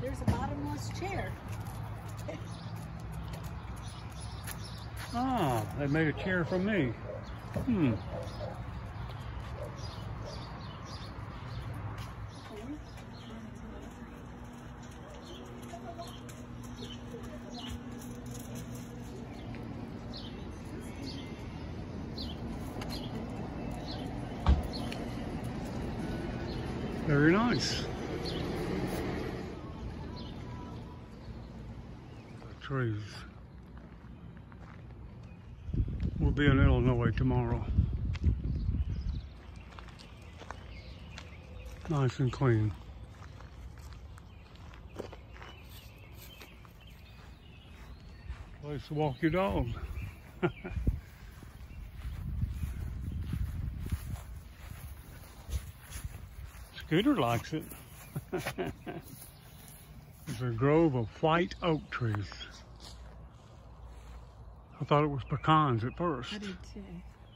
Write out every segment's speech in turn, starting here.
There's a bottomless chair. Ah, they made a chair for me. Very nice. The trees. We'll be in Illinois tomorrow. Nice and clean. Place to walk your dog. Scooter likes it. There's a grove of white oak trees. I thought it was pecans at first. I did too.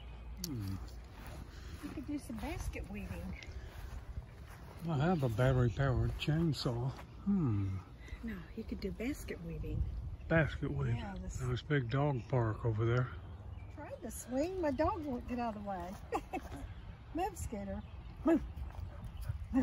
You could do some basket weaving. I have a battery-powered chainsaw. No, you could do basket weaving. Basket weave. Yeah, Nice big dog park over there. Tried to swing, my dog won't get out of the way. Move, Scooter. Move. Move.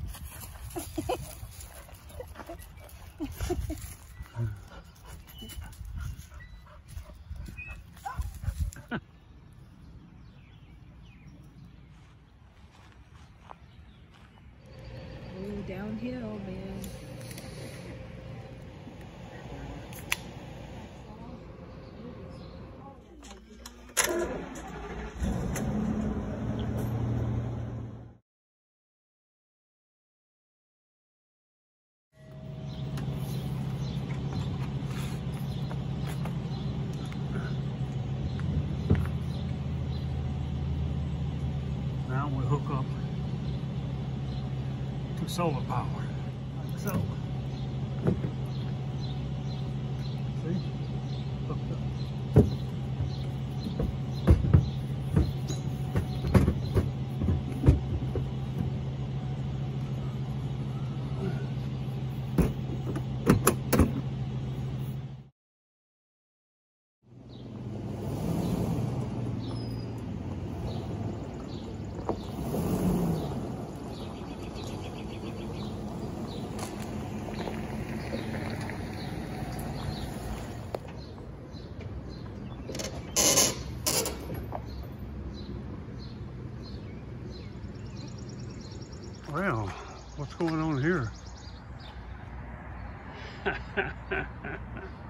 Ooh, downhill, man. Now we hook up to solar power, like so. See? Hooked up. Well, what's going on here?